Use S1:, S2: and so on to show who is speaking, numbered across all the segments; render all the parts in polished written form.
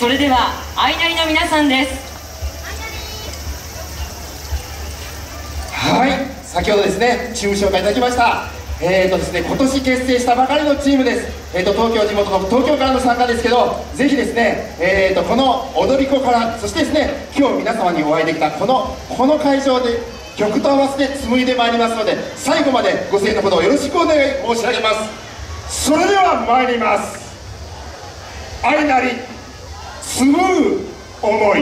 S1: それではあいなりの皆さんです。
S2: はい、先ほどですねチーム紹介いただきました。ですね、今年結成したばかりのチームです。東京地元の東京からの参加ですけど、ぜひですね、この踊り子から、そしてですね今日皆様にお会いできたこの会場で曲と合わせて紡いでまいりますので、最後までご声援のほどよろしくお願い申し上げます。それでは参ります。あいなり紡ぐ思い。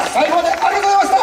S2: 最後までありがとうございました。